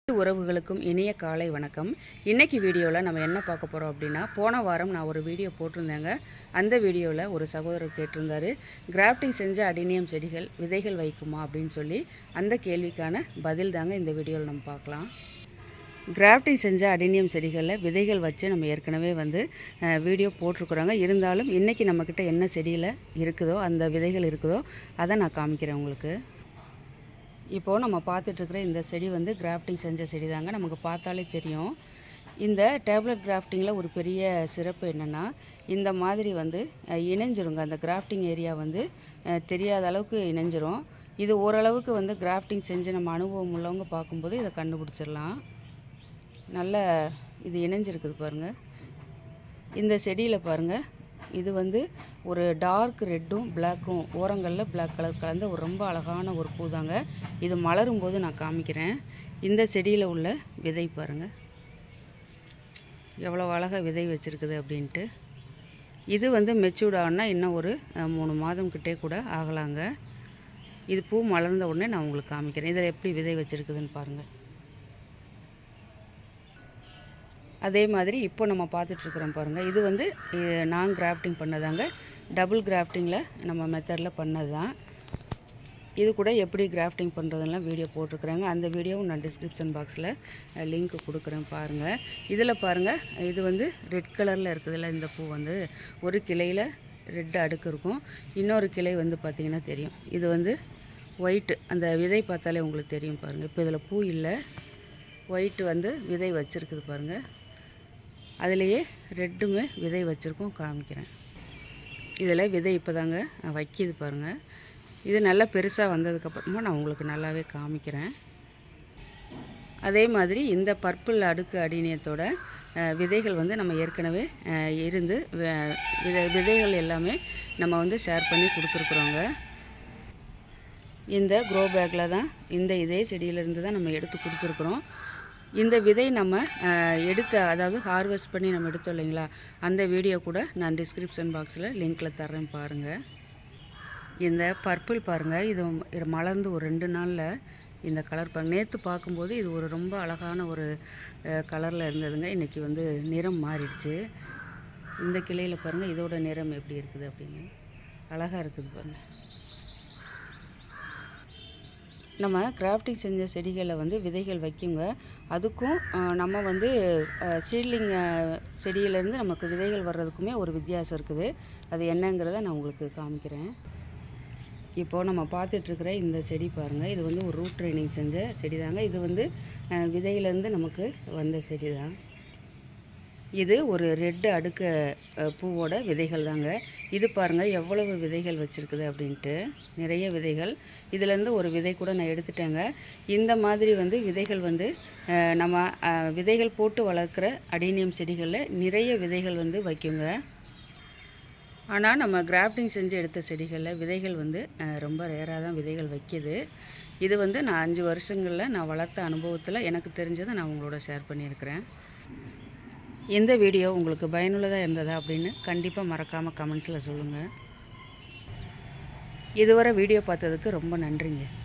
உறவுகளுக்கும் இனிய காலை வணக்கம். இன்னைக்கு வீடியோவில் நம்ம என்ன பார்க்க போகிறோம் அப்படின்னா, போன வாரம் நான் ஒரு வீடியோ போட்டிருந்தேங்க. அந்த வீடியோவில் ஒரு சகோதரர் கேட்டிருந்தாரு, கிராஃப்டிங் செஞ்ச அடினியம் செடிகள் விதைகள் வைக்குமா அப்படின்னு சொல்லி. அந்த கேள்விக்கான பதில் தாங்க இந்த வீடியோவில் நம்ம பார்க்கலாம். கிராஃப்டிங் செஞ்ச அடினியம் செடிகளில் விதைகள் வச்சு நம்ம ஏற்கனவே வீடியோ போட்டிருக்குறோங்க. இருந்தாலும் இன்றைக்கி நம்மக்கிட்ட என்ன செடியில் இருக்குதோ, அந்த விதைகள் இருக்குதோ அதை நான் காமிக்கிறேன் உங்களுக்கு. இப்போது நம்ம பார்த்துட்ருக்குற இந்த செடி கிராஃப்டிங் செஞ்ச செடி தாங்க. நமக்கு பார்த்தாலே தெரியும். இந்த டேப்லெட் கிராஃப்டிங்கில் ஒரு பெரிய சிறப்பு என்னென்னா, இந்த மாதிரி இணைஞ்சிருங்க. அந்த கிராஃப்டிங் ஏரியா தெரியாத அளவுக்கு இணைஞ்சிரும். இது ஓரளவுக்கு கிராஃப்டிங் செஞ்சு நம்ம அனுபவம் உள்ளவங்க பார்க்கும்போது இதை கண்டுபிடிச்சிடலாம். நல்ல இது இணைஞ்சிருக்குது பாருங்கள். இந்த செடியில் பாருங்கள், இது ஒரு டார்க் ரெட்டும் பிளாக்கும் ஓரங்களில் பிளாக் கலர் கலந்த ஒரு ரொம்ப அழகான ஒரு பூ தாங்க. இது மலரும் போது நான் காமிக்கிறேன். இந்த செடியில் உள்ள விதை பாருங்கள், எவ்வளோ அழகாக விதை வச்சுருக்குது அப்படின்ட்டு. இது மெச்சூர்ட் ஆனால் இன்னும் ஒரு 3 மாதம் கிட்டே கூட ஆகலாங்க. இது பூ மலர்ந்த உடனே நான் உங்களுக்கு காமிக்கிறேன். இதில் எப்படி விதை வச்சுருக்குதுன்னு பாருங்கள். அதே மாதிரி இப்போ நம்ம பார்த்துட்ருக்குறோம் பாருங்கள். இது நான் கிராஃப்டிங் பண்ணதாங்க. டபுள் கிராஃப்டிங்கில் நம்ம மெத்தடில் பண்ணது தான். இது கூட எப்படி கிராஃப்டிங் பண்ணுறதுலாம் வீடியோ போட்டிருக்குறாங்க. அந்த வீடியோவும் நான் டிஸ்கிரிப்ஷன் பாக்ஸில் லிங்க் கொடுக்குறேன் பாருங்கள். இதில் பாருங்கள், இது ரெட் கலரில் இருக்குதுல்ல. இந்த பூ ஒரு கிளையில் ரெட் அடுக்கு இருக்கும். இன்னொரு கிளை பார்த்திங்கன்னா தெரியும். இது ஒயிட்டு, அந்த விதை பார்த்தாலே உங்களுக்கு தெரியும் பாருங்கள். இப்போ இதில் பூ இல்லை, ஒயிட்டு விதை வச்சுருக்குது பாருங்கள். அதுலேயே ரெட்டுமே விதை வச்சுருக்கோம், காமிக்கிறேன். இதில் விதை இப்போ தாங்க வைக்கிது பாருங்கள். இது நல்லா பெருசாக வந்ததுக்கப்புறமா நான் உங்களுக்கு நல்லாவே காமிக்கிறேன். அதே மாதிரி இந்த பர்பிள் அடுக்கு அடினியத்தோட விதைகள் நம்ம ஏற்கனவே இருந்து விதைகள் எல்லாமே நம்ம ஷேர் பண்ணி கொடுத்துருக்குறோங்க. இந்த க்ரோ பேக்கில் தான் இதே செடியிலேருந்து தான் நம்ம எடுத்து கொடுத்துருக்குறோம். இந்த விதை நம்ம அதாவது ஹார்வெஸ்ட் பண்ணி நம்ம எடுத்தோம் இல்லைங்களா, அந்த வீடியோ கூட நான் டிஸ்கிரிப்ஷன் பாக்ஸில் லிங்க்கில் தர்றேன் பாருங்கள். இந்த பர்பிள் பாருங்கள், இது மலர்ந்து ஒரு 2 நாளில் இந்த கலர் பாருங்கள். நேற்று பார்க்கும்போது இது ஒரு ரொம்ப அழகான ஒரு கலரில் இருந்ததுங்க. இன்றைக்கி நிறம் மாறிடுச்சு. இந்த கிளையில் பாருங்கள், இதோட நிறம் எப்படி இருக்குது அப்படின்னு அழகாக இருக்குது பாருங்கள். நம்ம கிராஃப்டிங் செஞ்ச செடிகளில் விதைகள் வைக்குங்க. அதுக்கும் நம்ம சீட்லிங் செடியிலேருந்து நமக்கு விதைகள் வர்றதுக்குமே ஒரு வித்தியாசம் இருக்குது. அது என்னங்கிறத நான் உங்களுக்கு காமிக்கிறேன். இப்போது நம்ம பார்த்துட்ருக்கிற இந்த செடி பாருங்கள், இது ஒரு ரூட் ட்ரைனிங் செஞ்ச செடி தாங்க. இது விதையிலேருந்து நமக்கு வந்த செடி தான். இது ஒரு ரெட்டு அடுக்கு பூவோட விதைகள் தாங்க. இது பாருங்கள் எவ்வளவு விதைகள் வச்சுருக்குது அப்படின்ட்டு, நிறைய விதைகள். இதிலேருந்து ஒரு விதை கூட நான் எடுத்துட்டேங்க. இந்த மாதிரி விதைகள் நம்ம விதைகள் போட்டு வளர்க்குற அடினியம் செடிகளில் நிறைய விதைகள் வைக்குங்க. ஆனால் நம்ம கிராஃப்டிங் செஞ்சு எடுத்த செடிகளில் விதைகள் ரொம்ப ரேராக தான் விதைகள் வைக்கிது. இது நான் 5 வருஷங்களில் நான் வளர்த்த அனுபவத்தில் எனக்கு தெரிஞ்சதை நான் உங்களோட ஷேர் பண்ணியிருக்கிறேன். இந்த வீடியோ உங்களுக்கு பயனுள்ளதாக இருந்ததா அப்படின்னு கண்டிப்பாக மறக்காமல் கமெண்ட்ஸில் சொல்லுங்கள். இதுவரை வீடியோ பார்த்ததுக்கு ரொம்ப நன்றிங்க.